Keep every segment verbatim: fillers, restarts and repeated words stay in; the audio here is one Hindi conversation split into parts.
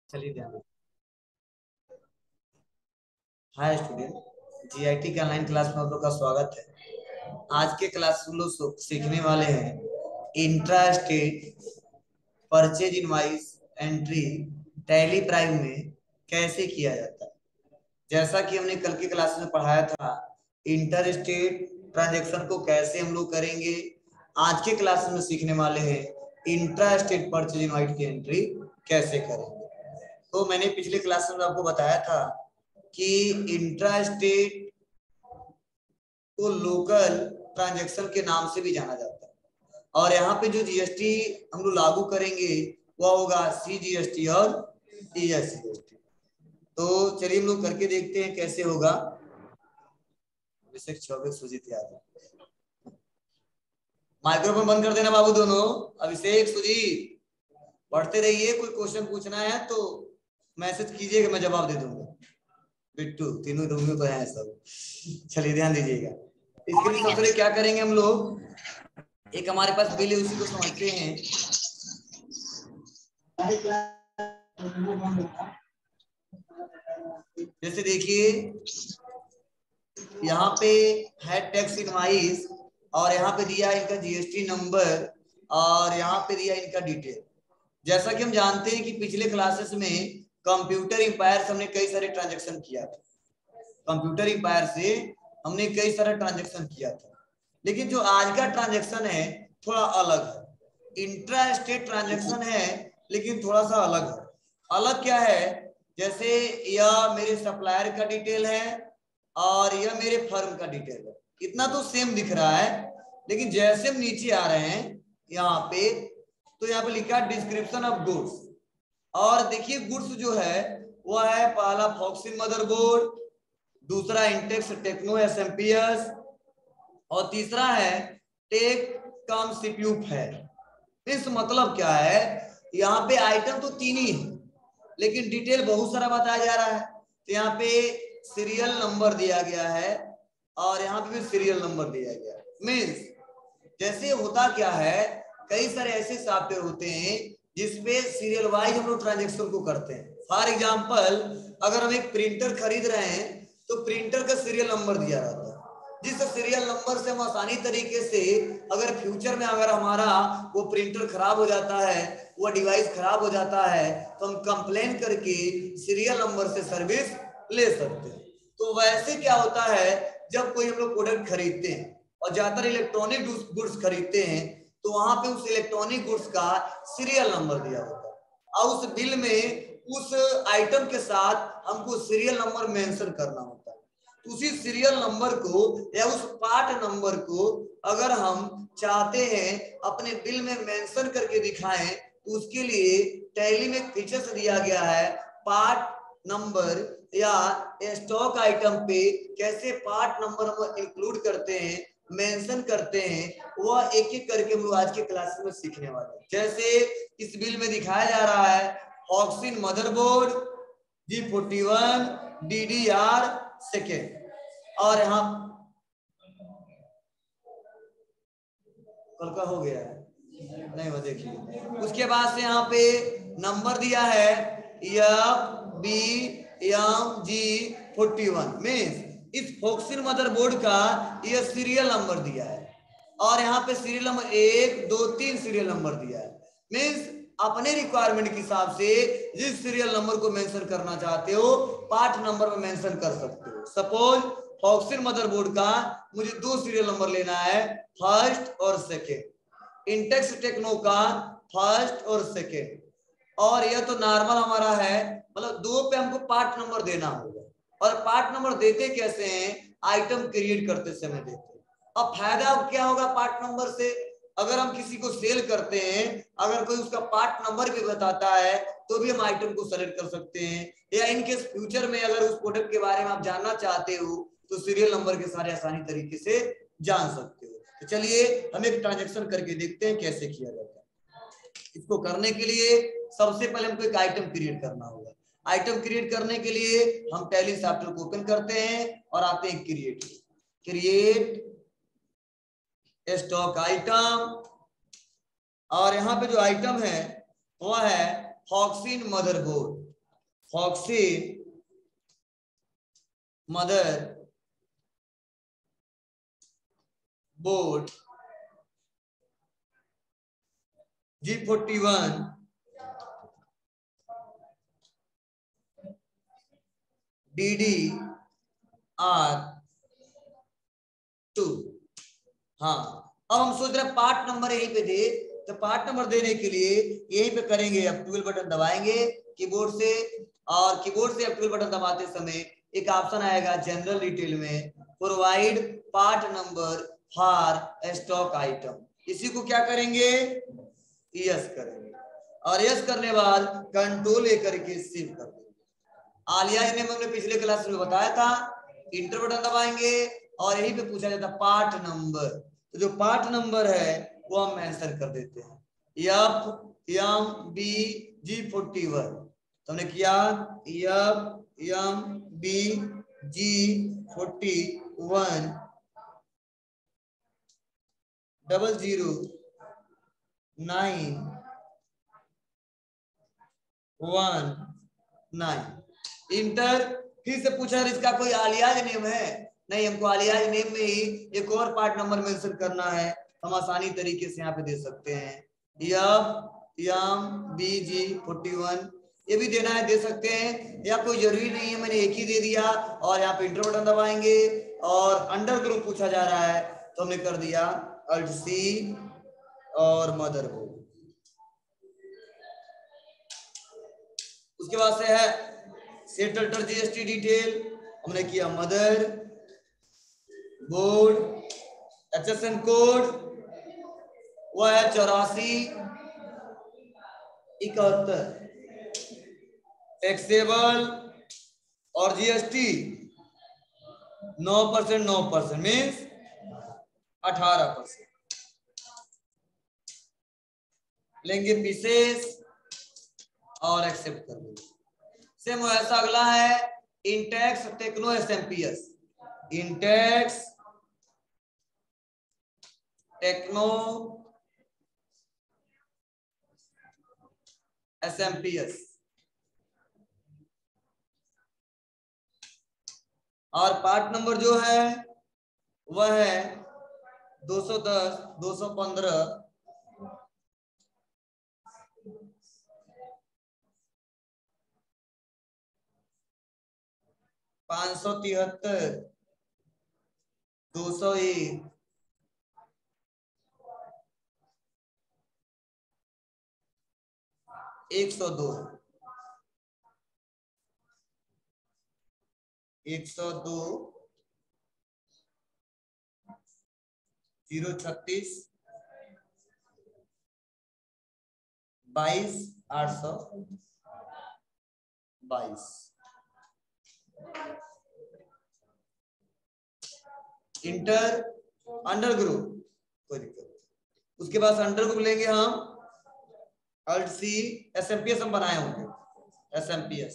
चलिए ध्यान। हाय स्टूडेंट, जीआईटी के ऑनलाइन क्लास में आप लोग का स्वागत है। आज के क्लास में लोग सीखने वाले हैं intra state purchase invoice entry Tally Prime में कैसे किया जाता है। जैसा कि हमने कल की क्लास में पढ़ाया था इंटर स्टेट ट्रांजेक्शन को कैसे हम लोग करेंगे, आज के क्लास में सीखने वाले हैं इंट्रा स्टेट परचेज इनवॉइस की एंट्री कैसे करेंगे। तो मैंने पिछले क्लास में आपको बताया था कि इंट्रा स्टेट को लोकल ट्रांजैक्शन के नाम से भी जाना जाता है और यहाँ पे जो जीएसटी हम लोग लागू करेंगे वह होगा सीजीएसटी और ईएसजीएसटी। तो चलिए हम लोग करके देखते हैं कैसे होगा। चौबीस सुजीत यादव, माइक्रोफोन बंद कर देना बाबू दोनों। अभिषेक सुजीत पढ़ते रहिए, कोई क्वेश्चन पूछना है तो मैसेज कीजिएगा, मैं जवाब दे दूंगा। बिट्टू तीनों रूम में तो है सब। चलिए ध्यान दीजिएगा। इसके लिए सबसे पहले क्या करेंगे हम लोग, एक हमारे पास बिल है उसी को समझते हैं। जैसे देखिए यहाँ पे है टैक्स इनवॉइस और यहाँ पे दिया इनका जीएसटी नंबर और यहाँ पे दिया इनका डिटेल। जैसा कि हम जानते हैं कि पिछले क्लासेस में कंप्यूटर एम्पायर से हमने कई सारे ट्रांजैक्शन किया था, कंप्यूटर एम्पायर से हमने कई सारा ट्रांजैक्शन किया था, लेकिन जो आज का ट्रांजैक्शन है थोड़ा अलग है। इंट्रा स्टेट ट्रांजैक्शन है लेकिन थोड़ा सा अलग है। अलग क्या है, जैसे यह मेरे सप्लायर का डिटेल है और यह मेरे फर्म का डिटेल है। इतना तो सेम दिख रहा है, लेकिन जैसे हम नीचे आ रहे हैं यहाँ पे तो यहाँ पे लिखा है डिस्क्रिप्शन ऑफ गुड्स। और देखिए गुड्स जो है वो है पहला फॉक्सिन मदरबोर्ड, दूसरा इंटेक्स टेक्नो एसएमपीएस और तीसरा है टेक कम सीपीयू है। इस मतलब क्या है, यहाँ पे आइटम तो तीन ही है लेकिन डिटेल बहुत सारा बताया जा रहा है। तो यहाँ पे सीरियल नंबर दिया गया है और यहाँ पे भी सीरियल नंबर दिया गया है। मीन्स जैसे होता क्या है, कई सारे ऐसे सॉफ्टवेयर होते हैं जिसपे सीरियल वाइज हम लोग ट्रांजेक्शन को करते हैं। फॉर एग्जांपल अगर हम एक प्रिंटर खरीद रहे हैं तो प्रिंटर का सीरियल नंबर दिया रहता है, जिस सीरियल नंबर से हम आसानी तरीके से अगर फ्यूचर में अगर हमारा वो प्रिंटर खराब हो जाता है, वो डिवाइस खराब हो जाता है तो हम कंप्लेन करके सीरियल नंबर से सर्विस ले सकते हैं। तो वैसे क्या होता है, जब कोई हम लोग प्रोडक्ट खरीदते हैं और ज्यादातर इलेक्ट्रॉनिक गुड्स खरीदते हैं तो वहां पे उस इलेक्ट्रॉनिक गुड्स का सीरियल नंबर दिया होता है और उस बिल में उस आइटम के साथ हमको सीरियल नंबर मेंशन करना होता है। तो उसी सीरियल नंबर को या उस पार्ट नंबर को अगर हम चाहते हैं अपने बिल में मेंशन करके दिखाएं तो उसके लिए टैली में फीचर्स दिया गया है पार्ट नंबर या स्टॉक आइटम पे कैसे पार्ट नंबर हम इंक्लूड करते हैं, मेंशन करते हैं, वह एक एक करके हम लोग आज के क्लास में सीखने वाले हैं। जैसे इस बिल में दिखाया जा रहा है Foxin motherboard G forty one D D R second और यहाँ कल का हो गया है नहीं, वो देखिए उसके बाद से यहाँ पे नंबर दिया है F B M G forty one. Means इस फॉक्सिन मदरबोर्ड का यह सीरियल नंबर दिया है और यहाँ पे सीरियल नंबर एक दो तीन सीरियल नंबर दिया है। मीन्स अपने रिक्वायरमेंट के हिसाब से जिस सीरियल नंबर को मेंशन करना चाहते हो पार्ट नंबर में मेंशन कर सकते हो। सपोज फॉक्सिन मदरबोर्ड का मुझे दो सीरियल नंबर लेना है, फर्स्ट और सेकेंड। इंटेक्स टेक्नो का फर्स्ट और सेकेंड, और यह तो नॉर्मल हमारा है, मतलब दो पे हमको पार्ट नंबर देना होगा। और पार्ट नंबर देते कैसे हैं, आइटम क्रिएट करते समय देते हैं। अब फायदा क्या होगा पार्ट नंबर से, अगर हम किसी को सेल करते हैं अगर कोई उसका पार्ट नंबर भी बताता है तो भी हम आइटम को सेलेक्ट कर सकते हैं, या इनकेस फ्यूचर में अगर उस प्रोडक्ट के बारे में आप जानना चाहते हो तो सीरियल नंबर के सारे आसानी तरीके से जान सकते हो। तो चलिए हम एक ट्रांजैक्शन करके देखते हैं कैसे किया जाता है। इसको करने के लिए सबसे पहले हमको एक आइटम क्रिएट करना होगा। आइटम क्रिएट करने के लिए हम टैली सॉफ्टवेयर को ओपन करते हैं और आते हैं क्रिएट क्रिएट स्टॉक आइटम, और यहाँ पे जो आइटम है वह है Foxin motherboard. Foxin mother board G forty one D D R two. हाँ, अब हम सोच रहे हैं पार्ट नंबर यहीं पे दे, तो पार्ट नंबर देने के लिए यहीं पे करेंगे, अब ट्वेल्व बटन दबाएंगे कीबोर्ड से, और कीबोर्ड से अब ट्वेल्व बटन दबाते समय एक ऑप्शन आएगा जनरल डिटेल में, provide part number for stock item. इसी को क्या करेंगे, यस करेंगे, और यस करने बाद कंट्रोल ए करके सेव कर देंगे। आलिया ने हमने पिछले क्लास में बताया था, इंटर बटन दबाएंगे और यहीं पे पूछा जाता पार्ट नंबर, तो जो पार्ट नंबर है वो हम मेंशन कर देते हैं, F M B G forty one. तो हमने किया F M B G forty one double zero nine one nine, enter. फिर से पूछा इसका कोई आलियाज नेम है, नहीं, हमको आलियाज नेम में ही एक और पार्ट नंबर मेंशन करना है, हम आसानी तरीके से यहाँ पे दे सकते हैं, F M B G forty one, ये भी देना है दे सकते हैं, या कोई जरूरी नहीं है, मैंने एक ही दे दिया, और यहाँ पे इंटर बटन दबाएंगे, और अंडर ग्रुप पूछा जा रहा है तो हमने कर दिया अल्ट सी और मदरबोर्ड। उसके बाद से है सेट अल्टर जीएसटी डिटेल, हमने किया मदर बोर्ड, एचएसएन कोड वो है चौरासी इकहत्तर, टैक्सेबल और जीएसटी नौ परसेंट नौ परसेंट मीन्स अठारह परसेंट लेंगे, पीसेस और एक्सेप्ट कर देंगे। सेम ऐसा अगला है Intex Techno SMPS, Intex Techno SMPS, और पार्ट नंबर जो है वह है दो सौ दस, दो सौ पंद्रह, पांच सौ तिहत्तर, दो सौ एक, एक सौ दो, एक सौ दो, जीरो छत्तीस, बाईस, आठ सौ बाईस, इंटर अंडर ग्रुप कोई दिक्कत नहीं। उसके बाद अंडर ग्रुप लेंगे हम अल्ट सी, एसएमपीएस हम बनाए होंगे, एसएमपीएस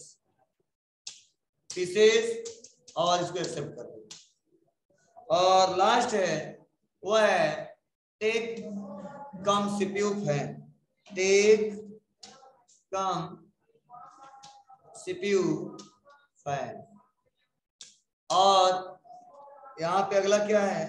पीसेस और इसको एक्सेप्ट कर देंगे, और लास्ट है वो है Tech Com CPU fan, Tech Com CPU fan, और यहाँ पे अगला क्या है,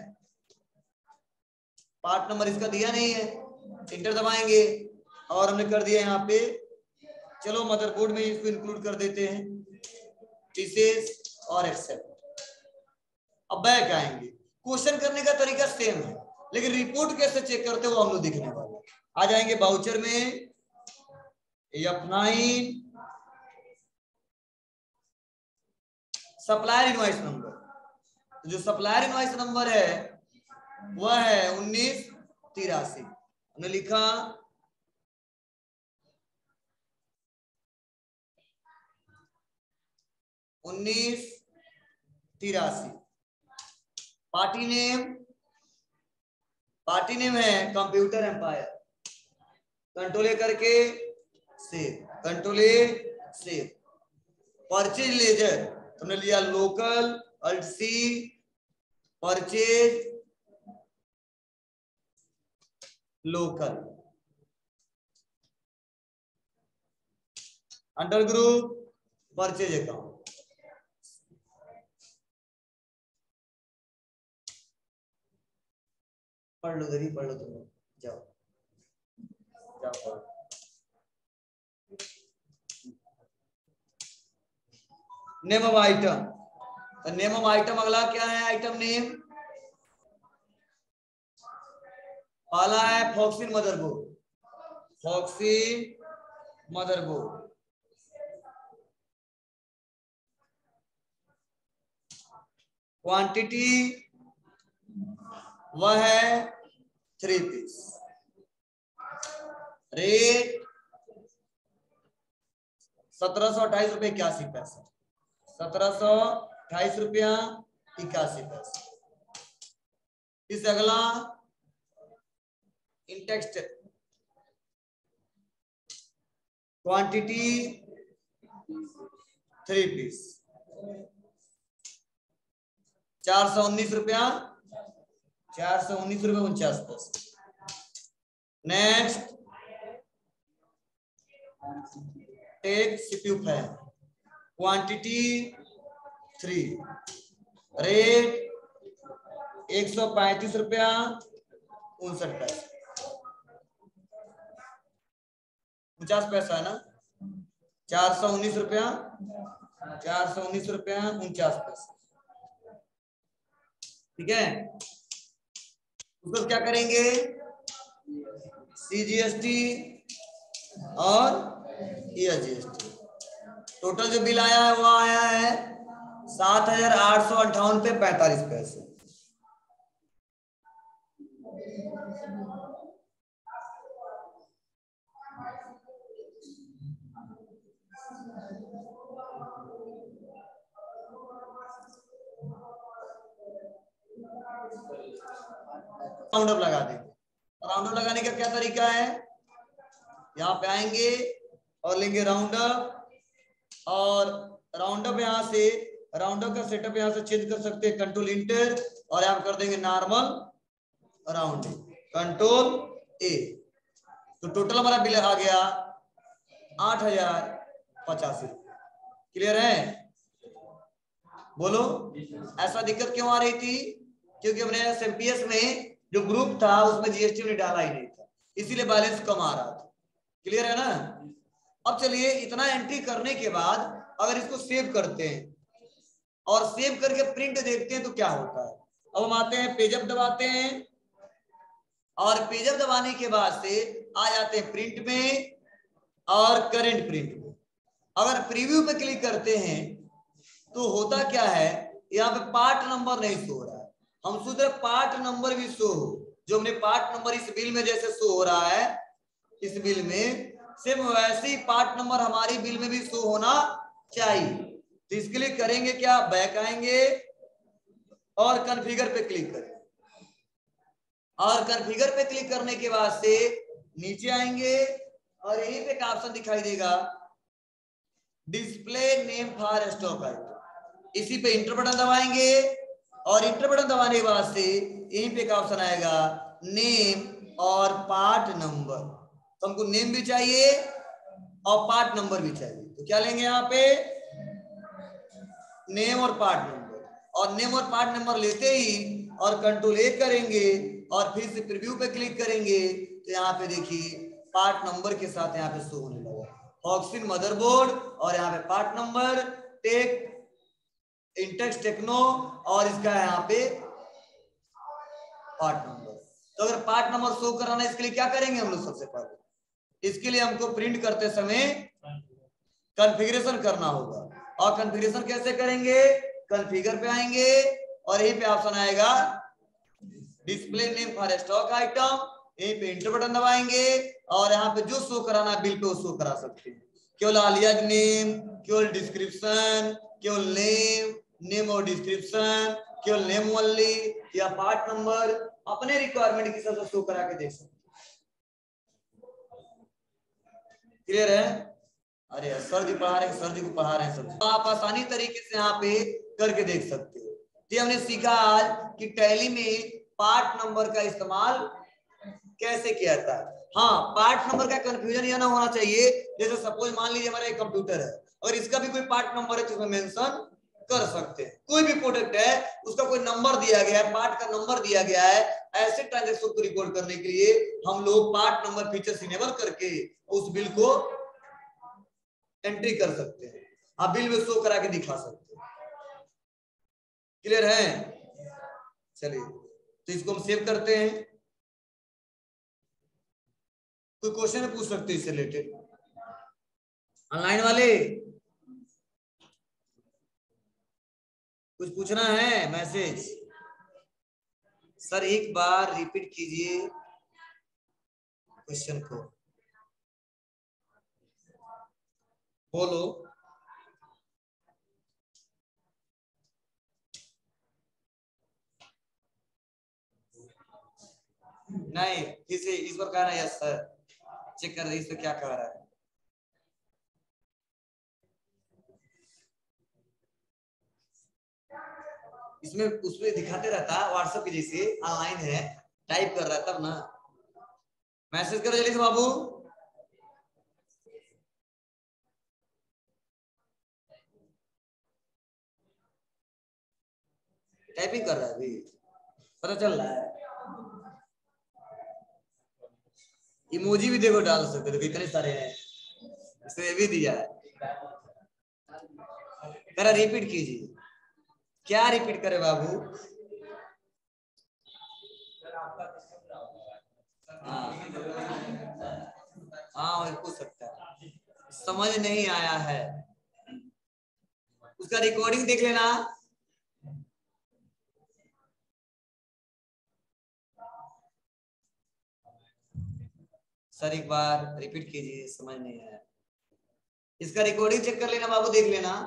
पार्ट नंबर इसका दिया नहीं है, इंटर दबाएंगे और हमने कर दिया यहाँ पे, चलो मदरबोर्ड में इसको इंक्लूड कर देते हैं, पीसेस और एक्सेप्ट। अब बैक आएंगे, क्वेश्चन करने का तरीका सेम है, लेकिन रिपोर्ट कैसे चेक करते हो हम लोग दिखने वाले। आ जाएंगे बाउचर में, F nine supplier invoice number, जो सप्लायर इनवॉइस नंबर है वह है उन्नीस तिरासी, हमने लिखा उन्नीस तिरासी, पार्टी नेम, पार्टी नेम है कंप्यूटर एम्पायर, कंट्रोल ए करके save, control A save, purchase ledger तुमने लिया local, alt C, purchase local, under group purchase account. पढ़ लो दरी, पढ़ लो तुम लोग, जाओ जाओ पढ़ो। Name of item, name of item अगला क्या है? आइटम नेम पहला है Foxin motherboard, Foxin motherboard. Quantity वह है थ्री पीस। रेट सत्रह सौ अट्ठाईस रुपए इक्यासी पैसा, सत्रह सौ अट्ठाईस रुपया इक्यासी पैसा। इस अगला इंटेक्स्ट क्वांटिटी थ्री पीस, चार सौ उन्नीस रुपया, चार सौ उन्नीस रुपये उनचास पैसे। Next take CPU fan, quantity three, rate एक सौ पैंतीस रुपया उनसठ पैसे, उनचास पैसा है ना, चार सौ उन्नीस रुपया, चार सौ उन्नीस रुपया उनचास पैसे। ठीक है, उसको क्या करेंगे? सीजीएसटी और ईआरजीएसटी। टोटल जो बिल आया है वो आया है सात हजार आठ सौ अट्ठावन पे पैंतालीस पैसे। राउंड अप लगा देंगे। राउंड अप लगाने का क्या तरीका है? यहाँ पे आएंगे और लेंगे राउंड अप, और राउंड अप यहाँ से, राउंड अप का सेटअप यहाँ से चेंज कर सकते हैं, कंट्रोल इंटर, और यहाँ कर देंगे नॉर्मल राउंडिंग, कंट्रोल ए। तो टोटल हमारा बिल आ गया आठ हजार पचासी रुपये। क्लियर है? बोलो, ऐसा दिक्कत क्यों आ रही थी? क्योंकि हमने एसएमपीएस में जो ग्रुप था उसमें जीएसटी ने डाला ही नहीं था, इसीलिए बैलेंस कम आ रहा था। क्लियर है ना? अब चलिए, इतना एंट्री करने के बाद अगर इसको सेव करते हैं और सेव करके प्रिंट देखते हैं तो क्या होता है। अब हम आते हैं, पेजअप दबाते हैं, और पेजअप दबाने के बाद से आ जाते हैं प्रिंट में और करंट प्रिंट में। अगर प्रीव्यू पे क्लिक करते हैं तो होता क्या है, यहाँ पे पार्ट नंबर नहीं शो हो रहा है। हम सोच रहे पार्ट नंबर भी शो हो, जो हमने पार्ट नंबर इस बिल में जैसे शो हो रहा है, इस बिल में सेम वैसे ही पार्ट नंबर हमारी बिल में भी शो होना चाहिए। तो इसके लिए करेंगे क्या? बैक आएंगे और कॉन्फ़िगर पे क्लिक करें, और कॉन्फ़िगर पे क्लिक करने के बाद से नीचे आएंगे और यहीं पे एक ऑप्शन दिखाई देगा, display name for stock item. इसी पे इंटर बटन दबाएंगे, और इंटर बटन दबाने के बाद से यहीं पे एक ऑप्शन आएगा नेम और पार्ट नंबर। तो हमको नेम भी चाहिए और पार्ट नंबर भी चाहिए, तो क्या लेंगे यहाँ पे? नेम और पार्ट नंबर। और नेम और पार्ट नंबर लेते ही और कंट्रोल ए करेंगे और फिर से प्रीव्यू पे क्लिक करेंगे, तो यहाँ पे देखिए पार्ट नंबर के साथ यहाँ पे शो होने लगा, फॉक्सिन मदरबोर्ड, और यहाँ पे part number take Intex techno, और इसका यहाँ पे पार्ट नंबर। तो अगर पार्ट नंबर शो कराना है, इसके लिए क्या करेंगे हम लोग? सबसे पहले इसके लिए हमको प्रिंट करते समय कॉन्फ़िगरेशन करना होगा। और कॉन्फ़िगरेशन कैसे करेंगे? कॉन्फ़िगर पे आएंगे और यहीं पे ऑप्शन आएगा display name for stock item, यहीं पे इंटर बटन दबाएंगे और यहाँ पे जो शो कराना है बिल पे वो शो करा सकते हैं। केवल आलियाज नेम, केवल डिस्क्रिप्शन, केवल नेम, नेम और डिस्क्रिप्शन, केवल नेम ओनली, या पार्ट नंबर, अपने रिक्वायरमेंट के हिसाब से शो करा के देख सकते हैं। क्लियर है? अरे सर जी पढ़ा रहे हैं, सर जी को पढ़ा रहे हैं सब, तो आप आसानी तरीके से यहाँ पे करके देख सकते हो। ये हमने सीखा आज कि टैली में पार्ट नंबर का इस्तेमाल कैसे किया था। हाँ, पार्ट नंबर का कंफ्यूजन यह ना होना चाहिए, जैसे सपोज मान लीजिए हमारा एक कंप्यूटर है और इसका भी कोई पार्ट नंबर है तो उसमें मेंशन कर सकते हैं। कोई भी प्रोडक्ट है उसका कोई नंबर दिया गया है, पार्ट का नंबर दिया गया है, ऐसे ट्रांजैक्शन को रिकॉर्ड करने के लिए हम लोग पार्ट नंबर फीचर्स इनेबल करके उस बिल को एंट्री कर सकते हैं। आप बिल में शो करा के दिखा सकते हैं। क्लियर है? चलिए तो इसको हम सेव करते हैं। कोई क्वेश्चन पूछ सकते हैं इससे रिलेटेड ऑनलाइन वाले? कुछ पूछना है? मैसेज सर एक बार रिपीट कीजिए क्वेश्चन को। बोलो। नहीं फिर से इस बार कह रहा है यस सर, चेक कर रहे इस पर क्या कह रहा है। इसमें उसमें दिखाते रहता है व्हाट्सएप के जैसे ऑनलाइन है, टाइप कर रहा है तब ना। मैसेज करो जल्दी से बाबू। टाइपिंग कर रहा है अभी, पता चल रहा है। इमोजी भी देखो डाल सकते हो, कितने सारे हैं, इसमें भी दिया है। जरा रिपीट कीजिए। क्या रिपीट करे बाबू? हाँ पूछ सकता है। समझ नहीं आया है उसका रिकॉर्डिंग देख लेना। सर एक बार रिपीट कीजिए, समझ नहीं आया। इसका रिकॉर्डिंग चेक कर लेना बाबू, देख लेना।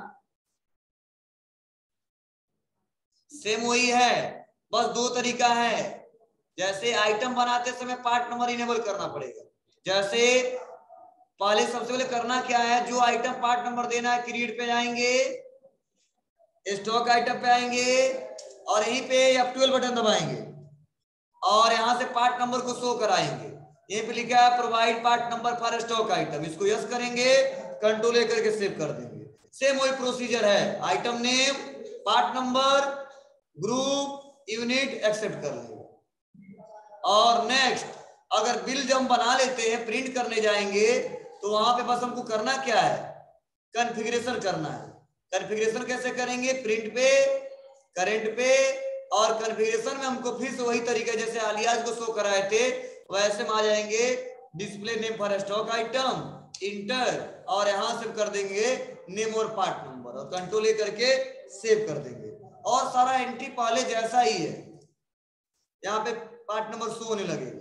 सेम वही है, बस दो तरीका है। जैसे आइटम बनाते समय पार्ट नंबर इनेबल करना पड़ेगा। जैसे पहले सबसे पहले करना क्या है, जो आइटम पार्ट नंबर देना है क्रिएट पे जाएंगे, स्टॉक आइटम पे आएंगे और यहीं पे एफ ट्वेल्व बटन दबाएंगे और यहां से पार्ट नंबर को शो कराएंगे। यहीं पे लिखा है provide part number for stock item, इसको यस करेंगे, कंट्रोल ए करके सेव कर देंगे। सेम वही प्रोसीजर है, item name, part number, group, unit accept कर लेंगे। और नेक्स्ट अगर बिल जब हम बना लेते हैं प्रिंट करने जाएंगे तो वहां पे बस हमको करना क्या है, कॉन्फ़िगरेशन करना है। कॉन्फ़िगरेशन कैसे करेंगे? प्रिंट पे, करंट पे, और कॉन्फ़िगरेशन में हमको फिर से वही तरीका जैसे आलियाज को शो कराए थे वैसे में आ जाएंगे। Display name for stock item, enter, और यहां से कर देंगे नेम और पार्ट नंबर और कंट्रोल ए करके सेव कर देंगे। और सारा एंट्री पहले जैसा ही है, यहाँ पे पार्ट नंबर शो होने लगेगा।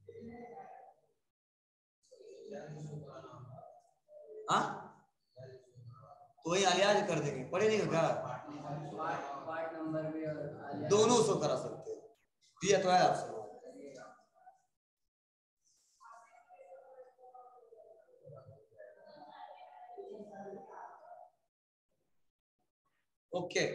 हाँ तो वही आलियाज कर देंगे, पढ़े नहीं होगा? पार्ट नंबर भी और दोनों शो करा सकते हैं, दिया तो है आपसे। ओके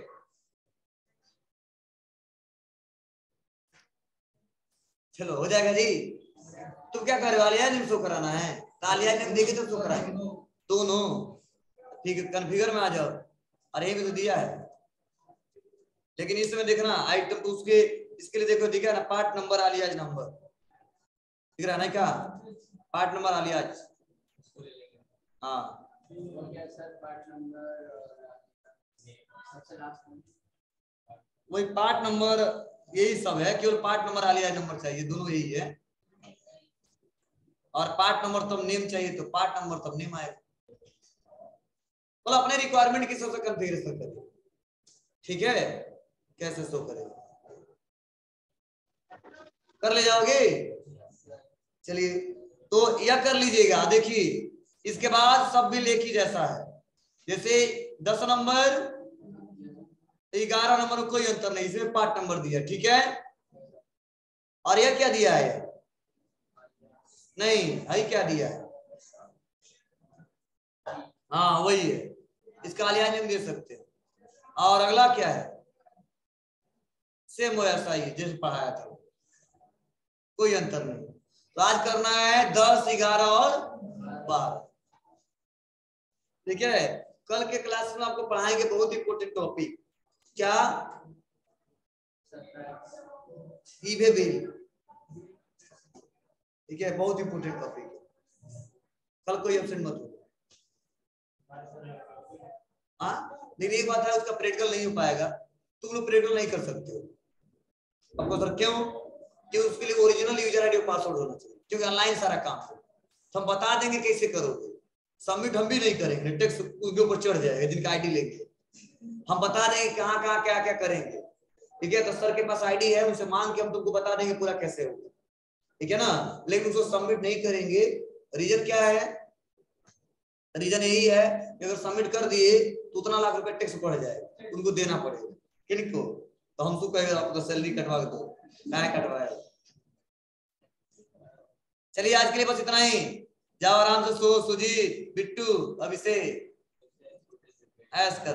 चलो हो जाएगा जी। तुम क्या कर रहे हो? आलियाज नेम शो कराना है तो आलियाज नेम देके तो शो कराएंगे दोनों। ठीक है कॉन्फ़िगर में आ जाओ, अरे भी तो दिया है, लेकिन इसमें देखना आइटम तो उसके इसके लिए देखो दिखा ना, पार्ट नंबर आलियाज नंबर दिख रहा है ना, क्या पार्ट नंबर आलियाज। हाँ वही पार्ट नंबर, यही सब है, केवल पार्ट नंबर आलियाज नंबर चाहिए, दोनों यही है। और पार्ट नंबर तब नेम चाहिए तो पार्ट नंबर तब नेम आएगा। मतलब अपने रिक्वायरमेंट के हिसाब से कॉन्फ़िगरेशन करिए, ठीक है? कैसे शो करेगा कर ले जाओगे। चलिए तो यह कर लीजिएगा। देखिए इसके बाद सब बिल एक ही जैसा है, जैसे दस नंबर, ग्यारह नंबर कोई अंतर नहीं, इसमें पार्ट नंबर दिया, ठीक है? और यह क्या दिया है? नहीं है क्या दिया है? हाँ वही है, इसका आलियाज नेम दे सकते हैं। और अगला क्या है? सेम वैसा ही जैसे पढ़ाया था, कोई अंतर नहीं। तो आज करना है दस, ग्यारह और बारह, ठीक है? कल के क्लास में आपको पढ़ाएंगे बहुत इंपॉर्टेंट टॉपिक, क्या? ई-वे बिल, ठीक है, बहुत इंपॉर्टेंट टॉपिक। कल कोई एब्सेंट मत हो। हाँ, लेकिन एक बात है, उसका प्रैक्टिकल नहीं हो पाएगा, तुम लोग प्रैक्टिकल नहीं कर सकते हो। आपको सर क्यों? कि उसके लिए ओरिजिनल यूजर आईडी और पासवर्ड होना चाहिए, क्योंकि ऑनलाइन सारा काम है। तो हम बता देंगे कैसे करोगे, सबमिट हम भी नहीं करेंगे, टेक्स्ट उनके ऊपर चढ़ जाएगा जिनका आईडी लेंगे, हम बता देंगे कहाँ कहाँ क्या क्या करेंगे, ठीक है। तो सर के पास आईडी है, उनसे मांग के हम तुमको बता देंगे पूरा कैसे होगा, ठीक है ना। लेकिन उसको सबमिट नहीं करेंगे, रीजन क्या है? रीजन यही है कि अगर सबमिट कर दिए तो उतना लाख रुपए टैक्स पड़ जाएगा, उनको देना पड़ेगा किनको, तो हम શું कहेगा, आपको सैलरी कटवा दो, क्या कटवाया। चलिए आज के लिए बस इतना ही, जाओ आराम से सो, सुजीत, बिट्टू, अब इसे ऐस कर